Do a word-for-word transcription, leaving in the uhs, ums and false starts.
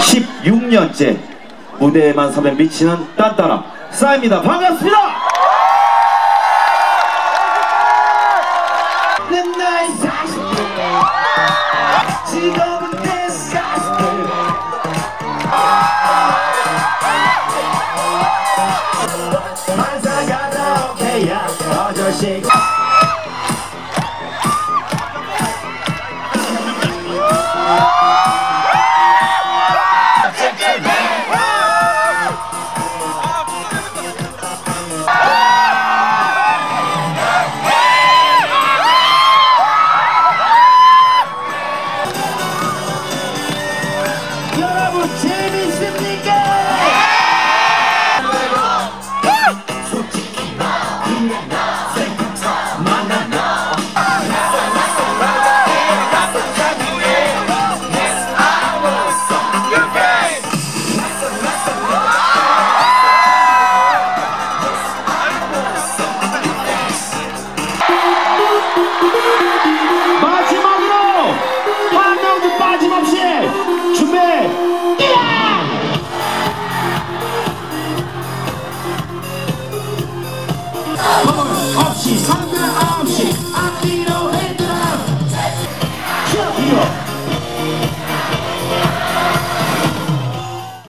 십육 년째 무대에만 서면 미치는 딴따라 싸입니다. 반갑습니다. 내 나이 사십 대 지금은 내 사십 대 반사가 다 오케이야 어저씨 여러분 재밌습니까?